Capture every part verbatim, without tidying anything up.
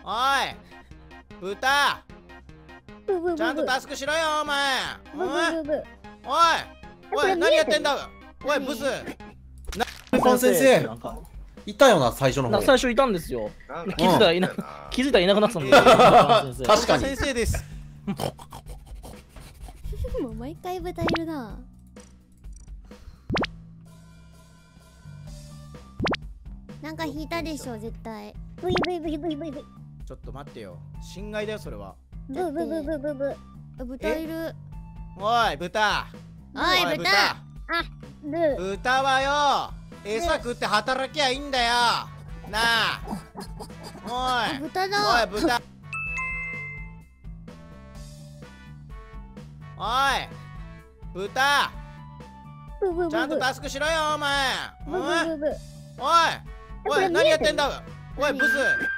おい豚、ちゃんとタスクしろよお前。おいおいおい、何やってんだおいブス。 パン先生いたよな、最初の方。 最初いたんですよ。気づいたらいな気づいたらいなくなってたんで。 確かに先生です。 もう毎回豚いるな。なんか引いたでしょ絶対。 ブイブイブイブイブイブイ。 ちょっと待ってよ、侵害だよそれは。 ブーブーブーブーブーブー。 豚いる。 おい豚、 おい豚。 あ、ブー。 豚はよ餌食って働きゃいいんだよなあ。おい豚だ。 おい豚、おい豚、 ブーブーブーブー。 ちゃんとタスクしろよお前。 ブーブーブーブー。 おいおい、何やってんだおいブス。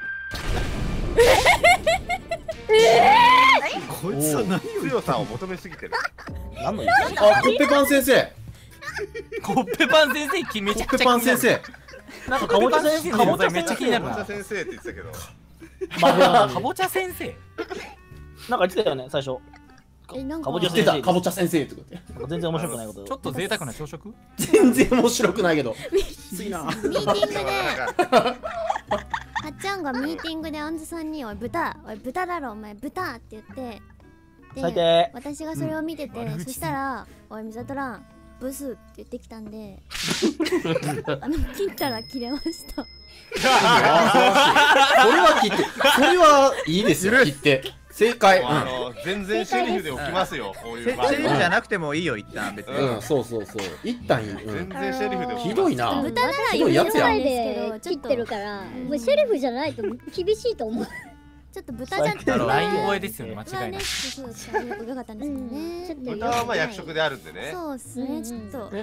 こいつは何強さを求めすぎてる。 何のあ、コッペパン先生。 コッペパン先生、きめちゃくちゃコッペパン先生。 なんかかぼちゃ先生、かぼちゃめっちゃ気になるな。 かぼちゃ先生って言ってたけど。 かぼちゃ先生。 なんか言ってたよね、最初。 え、なんかかぼちゃ言ってた、かぼちゃ先生ってことで。 全然面白くないこと。 ちょっと贅沢な朝食？ 全然面白くないけど。きついな。 ミーティングではっちゃんがミーティングであんずさんに「おい豚、おい豚だろお前豚」って言って最で低。 私がそれを見てて、そしたら「おいミサトランブス」って言ってきたんであの切ったら切れました。 それは切って、それはいいですよ、切って。正解。 あの全然シェリフで起きますよ、こういう。 シェリフじゃなくてもいいよ、一旦別に。 うん、そうそうそう。一旦いい。 全然シェリフで起きます。 ひどいな。 豚ならひどいやつや。 で切ってるから、もうシェリフじゃないと厳しいと思う。 ちょっと豚じゃったらライン超えですよね、間違いない。 そうそう、よかったんですけどね。 豚はまあ役職であるんでね。 そうっすね、ちょっと。ちょっ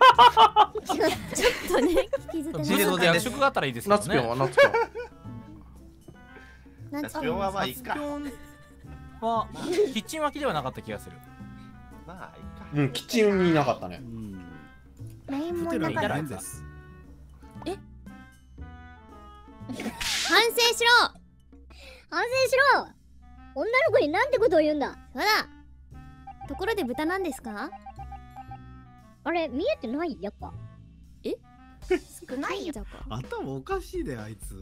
とね、聞き捨てなない。 役職があったらいいですけどね。 夏ぴょんは夏ぴょん。 夏ぴょんはまあいいか。 はキッチン脇ではなかった気がする。 まあいいか。 うん、キッチンにいなかったね。 ラインもなかった。 いです。 え？反省しろ。 反省しろ。女の子になんてことを言うんだ。 そうだ。ところで豚なんですか？ あれ見えてないやっぱ。 え？少ないよ。 頭おかしいであいつ。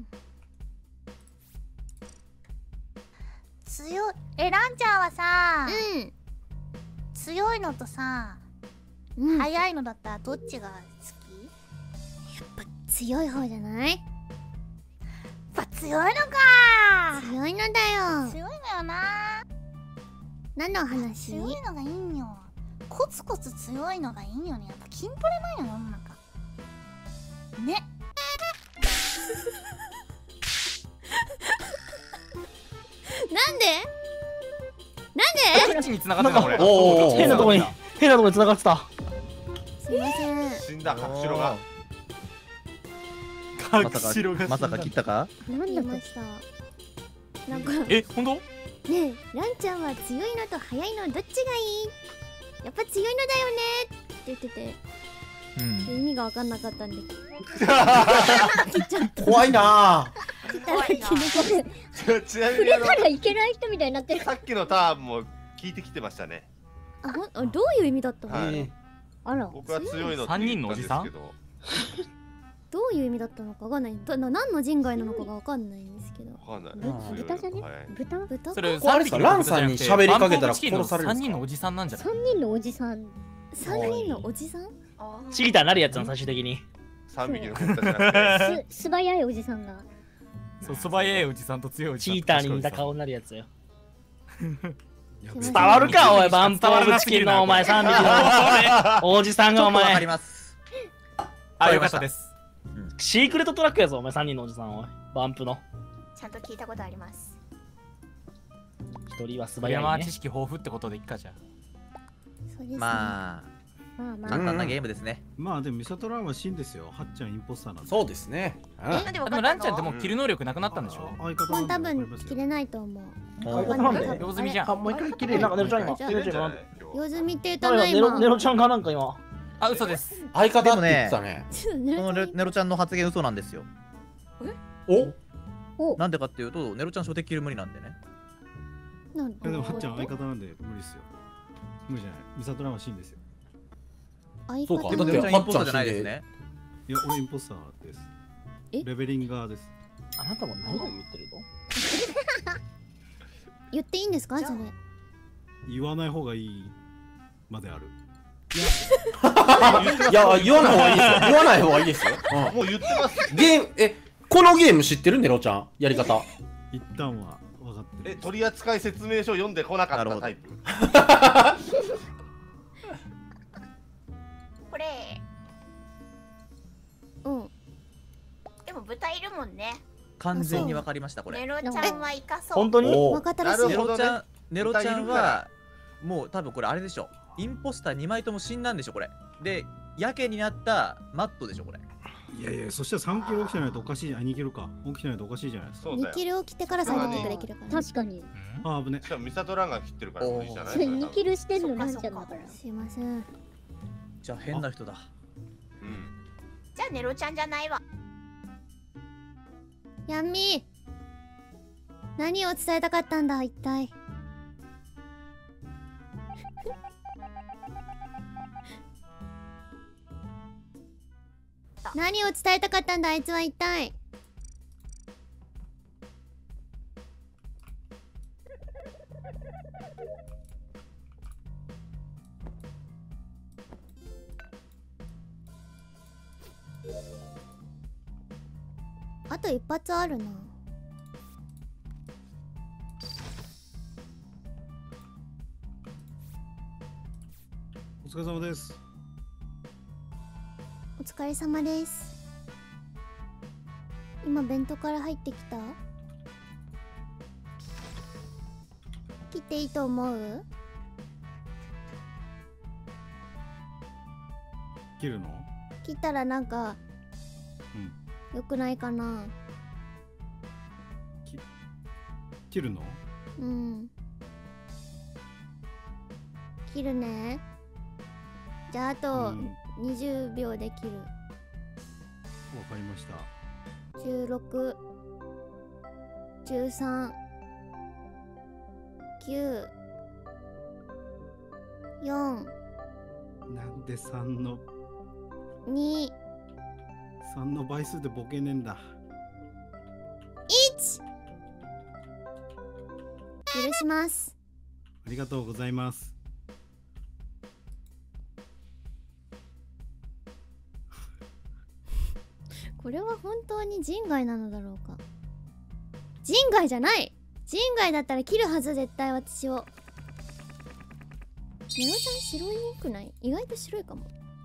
強い。え、ランちゃんはさ、 うん。 強いのとさ、 うん、 速いのだったらどっちが好き？やっぱ強い方じゃない？ やっぱ強いのか。 強いのだよ。 強いのよな。 何の話？ 強いのがいいんよ。コツコツ強いのがいいんよね。やっぱ筋トレなんよ世の中。ね。 なんで？なんで？ どっちに繋がってたこれ。 おお、変なとこに変なとこに繋がってた。 すいません。 死んだ角白が。 まさかまさか切ったか？ なんだました。なんかえ、本当？ ねえ、ランちゃんは強いのと速いのどっちがいい？やっぱ強いのだよねって言ってて、うん、意味が分かんなかったんで怖いなぁ。切ったら切れる。ちなみに触れたらいけない人みたいになってる。 さっきのターンも聞いてきてましたね。 あ、ほん、あ、どういう意味だったの？ はい。 あら、 僕は強いのって三人言ったんですのおじさんけど。 どういう意味だったのかわかんない。どな何の人外なのかがわかんないんですけど。 わかんない。 豚じゃね？豚？ 豚？ それこれあれですか、ランさんに喋りかけたら殺されるんですか？ 三人のおじさんなんじゃない？ 三人のおじさん。 三人のおじさん？ チギターなるやつなの最終的に。 三匹の子たちじゃなくて。 す素早いおじさんが。 そう、素早いおじさんと強いおじさん。 チーターに似た顔になるやつよ。伝わるかおい、バンプオブチキンのお前さんびきのおじさんがお前。 わかります。 あ、よかったです。 シークレットトラックやぞお前さんにんのおじさんおい。バンプの。 ちゃんと聞いたことあります。 一人は素早いね。 山知識豊富ってことでいっかじゃ。 まあ。 まあまあ簡単なゲームですね。 まあでもミサトランは真ですよ。はっちゃんインポスターなんで。 そうですね。 でもランちゃんってもう切る能力なくなったんでしょ？ もう多分切れないと思う。 用済みじゃん。 もう一回切れる。なんかネロちゃん今。 用済みって言ったな今。 ネロちゃんがなんか今。 あ、嘘です。 相方って言ってたね。 このネロちゃんの発言嘘なんですよ。 お？ なんでかっていうとネロちゃん初手キル無理なんでね。 なんいやでもはっちゃん相方なんで無理っすよ。無理じゃない。ミサトラは死んですよ。 相そうか方でもネロちゃんインポスターじゃないですね。 いや俺インポスターです。 えレベリンガーです。 あなたも何を言ってるの？ 言っていいんですかそれ。 言わない方がいいまである。 いや、言わない方がいいですよ。言わない方がいいですよ。 もう言ってます。 ゲーム、え、このゲーム知ってるネロちゃんやり方。 一旦は分かってる。 え、取扱説明書読んでこなかったタイプ。 これうん。 でも豚いるもんね。 完全に分かりましたこれ。 ネロちゃんはイカそう。 本当に？ 分かったらしい。 ネロちゃん、ネロちゃんはもう多分これあれでしょ。インポスターにまいとも死んだんでしょこれ。で、やけになったマットでしょこれ。 いやいや、そしたらさんキロ起きてないとおかしいじゃん。あ、にキロか。起きてないとおかしいじゃないですか。 にキル起きてからサイドキックできるから。 確かに。 あ、危ね。 しかもミサトランが切ってるから無理じゃない。 にキルしてんのなんちゃんだから。 すいません。 じゃあ変な人だ。 うん。 じゃあネロちゃんじゃないわ。 ヤンミー、何を伝えたかったんだ一体。何を伝えたかったんだあいつは一体。あと一発あるな。 お疲れ様です。 お疲れ様です。今ベントから入ってきた？切っていいと思う？ 切るの？ 切ったらなんか、 うん、 よくないかな。 き切るの？ うん。切るね。じゃああとにじゅうびょうで切る。 わかりました。 じゅうろく、じゅうさん、きゅう、よん、 なんでさんのに、 さんの倍数でボケねえんだ。 いち！許します。 ありがとうございます。 これは本当に人外なのだろうか。人外じゃない。人外だったら切るはず、絶対私を。ネロちゃん白いくない？意外と白いかも。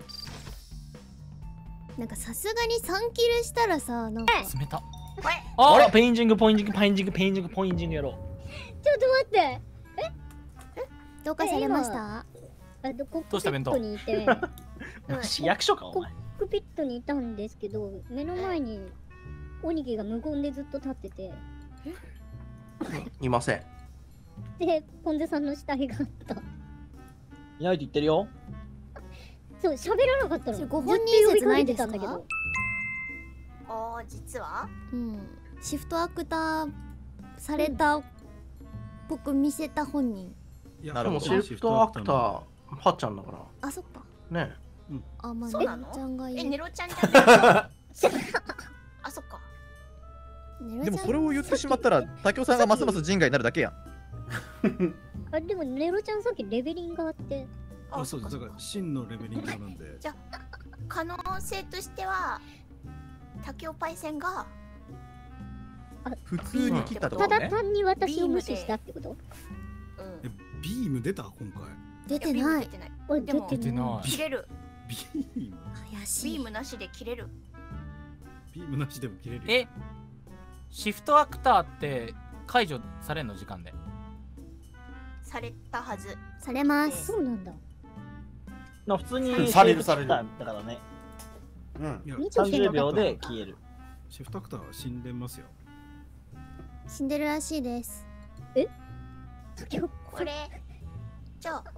なんかさすがにさんキルしたらさ、なんか冷た。あれペインジングポインジングペインジングペインジングポインジングやろう。 ちょっと待って。え？ どうかされました？ あ、どこどうした弁当？ にいて。 市役所かお前。 コックピットにいたんですけど、目の前にオニキが無言でずっと立ってて、 いません。 で、ポンゼさんの死体があった。 いないと言ってるよ。 そう、喋らなかったの。 ご本人説ないですか？ ずっと呼びかけてたんだけど。 おー、実はうん。シフトアクターされたっぽく見せた本人。 いや、でもシフトアクター、はっちゃんだから。 あ、そっか。 ねえ。 あ、まあ、 そうなの？ ちゃんがいる。 え、ネロちゃんじゃないあ、そっか。 でもそれを言ってしまったら、タキオさんがますます人外になるだけやん。 あ、でもネロちゃんさっきレベリングあって。 あ、そうです。だから真のレベリングなんで。 じゃあ可能性としてはタケオパイセンが普通に切ったってこたとね。 だ単に私を無視したってこと？ え、ビーム出た今回。 出てない。 おい、 でも出てない。 切れる。 ビーム。 怪しい。 ビームなしで切れる。 ビームなしでも切れる。 え、シフトアクターって解除されんの時間で？ されたはず。 されます。 そうなんだ。 な普通にされるされる。 だからね。 うん。 さんじゅうびょうで消える。 シフトアクターは死んでますよ。 死んでるらしいです。 え？ これじゃあ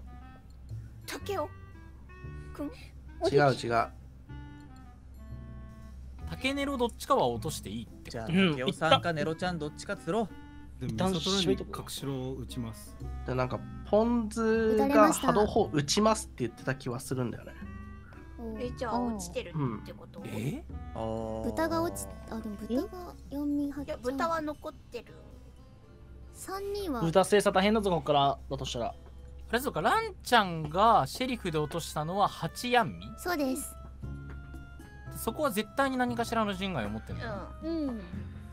タケオくん？ 違う違う。 竹ネロどっちかは落としていいって。 じゃあ竹雄さんかネロちゃんどっちか釣ろう。 でもミサトラに角白を打ちます。 でなんかポン酢が波動砲打ちますって言ってた気はするんだよね。 え、じゃあ落ちてるってこと？ え？ 豚が落ち、あでも豚がよんみはち。 いや豚は残ってる。 さんにんは豚精査大変だぞここからだとしたら。 あれそうか、ランちゃんがシェリフで落としたのははちヤンミ？ そうです。 そこは絶対に何かしらの人外を持ってるの。 うん。うん。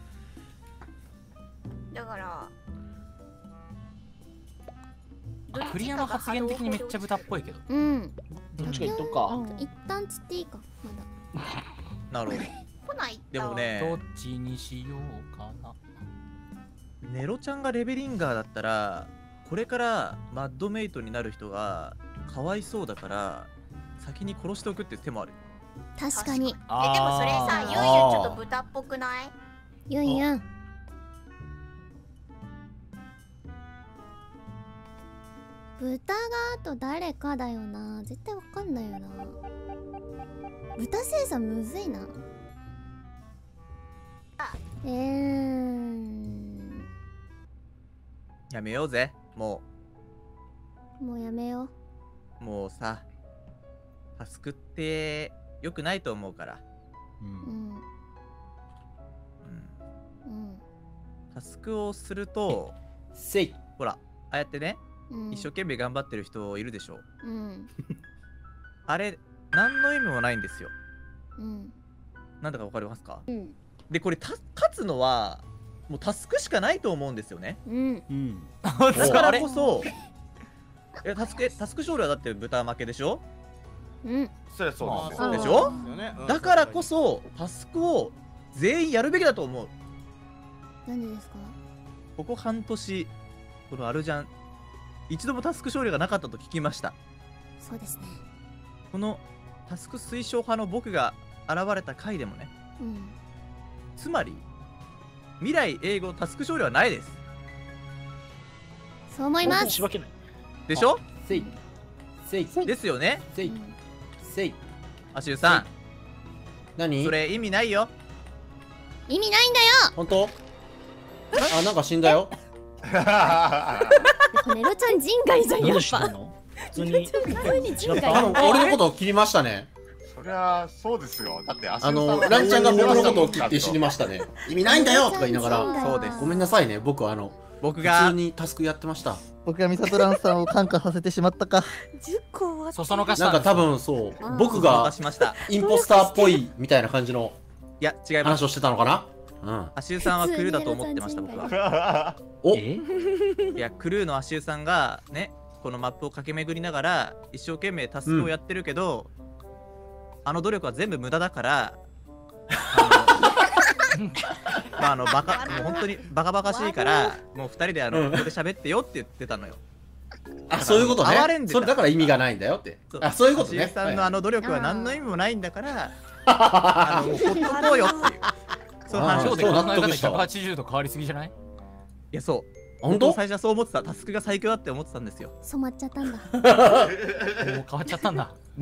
だからクリアの発言的にめっちゃ豚っぽいけど。 うん。 どっちか言っとくか。 一旦釣っていいかまだ。なるほど。 来ない。 でもね。 どっちにしようかな。 ネロちゃんがレベリンガーだったらこれからマッドメイトになる人がかわいそうだから先に殺しておくって手もある。 確かに。 え、でもそれさ、ユンユンちょっと豚っぽくない？ ユンユン。豚があと誰かだよな。絶対わかんないよな。豚精査むずいな。えー。 やめようぜ、もう。もうやめよう。もうさ、タスクって良くないと思うから。うん。うん。うん。タスクをすると、 せい。 ほら、ああやってね、うん、一生懸命頑張ってる人いるでしょ。うん。あれ、何の意味もないんですよ。うん。なんだかわかりますか？うん。で、これた勝つのは、もうタスクしかないと思うんですよね。うん。うん。だからこそ、え、タスク、タスク勝利はだって豚負けでしょ？ うん。 そうそうです。でしょ？だからこそ、タスクを全員やるべきだと思う。 なんでですか？ ここ半年、このアルジャン、一度もタスク勝利がなかったと聞きました。 そうですね。 このタスク推奨派の僕が現れた回でもね。うん。つまり、未来英語タスク勝利はないです。 そう思います。 でしょ？ せい。せい。 ですよね？ せい。せい。 アシュウさん。 何？ それ意味ないよ。 意味ないんだよ。 本当？あ、なんか死んだよ。 ネロちゃん人外じゃん、やっぱ。 普通に。俺のことを切りましたね。 そりゃそうですよ。だってあのランちゃんが僕のことを切って死にましたね。意味ないんだよとか言いながら。 そうです。 ごめんなさいね。僕はあの僕が普通にタスクやってました。 僕がミサトランさんを感化させてしまったか。 じゅっこはそそのかしたなんか多分そう僕がインポスターっぽいみたいな感じのいや違います話をしてたのかな。うん。 アシュウさんはクルーだと思ってました僕は。 お。 いやクルーのアシュウさんがねこのマップを駆け巡りながら一生懸命タスクをやってるけど、あの努力は全部無駄だから。まああのバカもう本当にバカバカしいからもう二人であのここで喋ってよって言ってたのよ。 あ、そういうことね。それだから意味がないんだよって。あ、そういうことね。 アシュウさんのあの努力は何の意味もないんだから、あのもうほっとこうよっていう。 そう話で考え方ひゃくはちじゅうど変わりすぎじゃない？ いやそう。 本当？ 最初はそう思ってた。タスクが最強だって思ってたんですよ。 染まっちゃったんだ。 もう変わっちゃったんだ。 うん。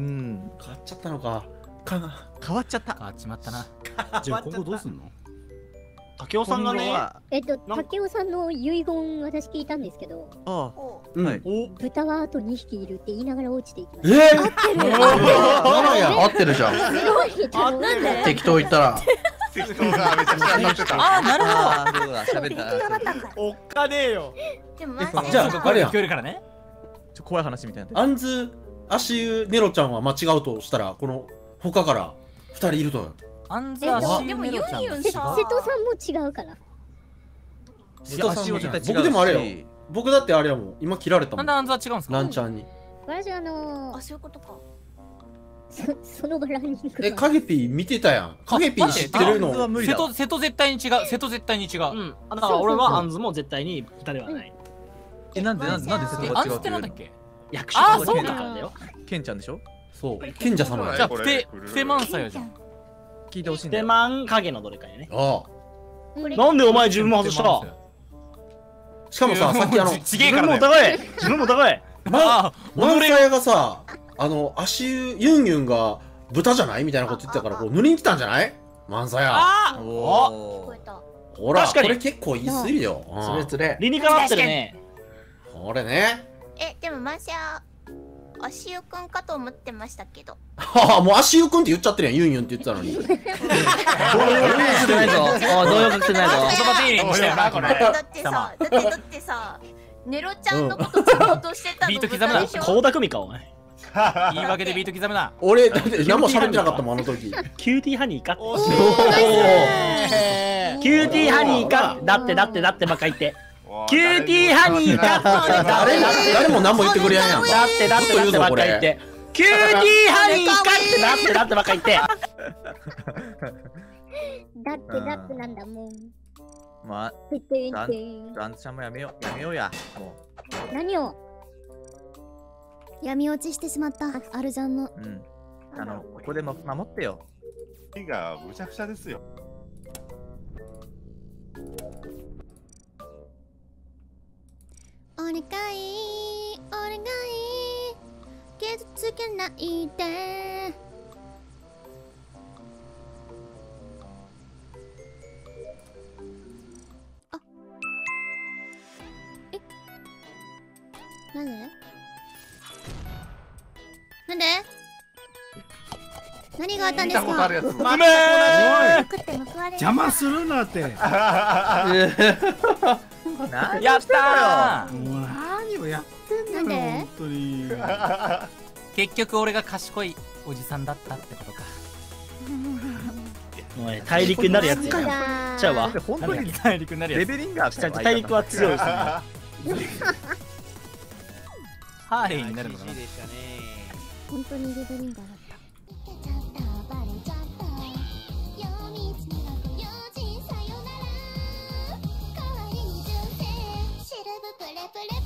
変わっちゃったのか。 か変わっちゃった。 変わっちまったな。 じゃあ今後どうすんの？ 竹雄さんがね。 えっと竹雄さんの遺言私聞いたんですけど。 ああ。はい。 豚はあとにひきいるって言いながら落ちていきました。 ええ。 合ってる。 合ってるじゃん。適当言ったら。 適当がめちゃくちゃ当たってた。 ああなるほど。 ああそうだ喋った。 おっかねえよ。 でもじゃああれや。 聞こえるからね。 ちょ怖い話みたいな。 アンズアシュネロちゃんは間違うとしたらこの他からふたりいると思う。 アンズアシュネロちゃん。 瀬戸さんも違うから。 瀬戸さんも違う。僕でもあれよ。僕だってあれやもん。今切られたもん。 なんでアンズは違うんですか？ ランちゃんに。 私あのあそういうことか。 その場ランニング。 え、カゲピー見てたやん。カゲピー知ってるの？ 瀬戸瀬戸絶対に違う。瀬戸絶対に違う。うん。 だから俺はアンズも絶対に豚ではない。 え、なんでなんでなんで瀬戸が違うってなんだっけ？ 役者とケンだよ。 ケンちゃんでしょ？ そう。賢者様や。 じゃあプテプテマンサヤじゃん。 聞いてほしいんだよ。 プテマン影のどれかやね。 ああ。なんでお前自分も外した？ しかもさ、さっきあの自分も高い。自分も高い。 マンサヤがさ、あの足ユンユンが豚じゃないみたいなこと言ってたからこう塗りに来たんじゃない？ マンサヤ。 あおおほら、 確かにこれ結構いいすぎよ。 つれつれ。 理にかなってるね。 これね。 え、でもマンシャ足湯くんかと思ってましたけど。 はあ、もう足湯くんって言っちゃってるやん。ユンユンって言ってたのに。 動揺してないぞ。お動揺隠してないぞ。 言葉丁寧にしたよなこれ。 だってさ、だってだってさ、ネロちゃんのことちゃんとしてたの。 ビート刻むな。 倖田來未かお前。 言い訳でビート刻むな。 俺だって何も喋ってなかったもんあの時。 キューティーハニーか。 おお。 キューティーハニーか。だってだってだってばっか言って。キューティーハニーか。 誰誰も何も言ってくれやんやん。 だってだってだってばっか言って。キューティーハニーかってだってだってばっか言って。 だってだってなんだもん。 まあ、 ててんランてんランちゃんもやめよう、やめようや。も何を闇落ちしてしまったアルジャンの。 う。うん。あの、ここでも守ってよ。 火がむちゃくちゃですよ。 お願いお願い傷つけないで。あえなんでなんで何があったんですか。 見たことあるやつ。 うめえ。 食って報われる。 邪魔するなって。 ややったー。 もう何をやってんだろなんで本当に。 結局俺が賢いおじさんだったってことか。 お前大陸になるやつや。ちゃうわ。 本当に大陸になるやつ。 レベリンガーちゃんと大陸は強いですね。 ハーレーになるのかな。 本当にレベリンガーだった。 シルブプレプレ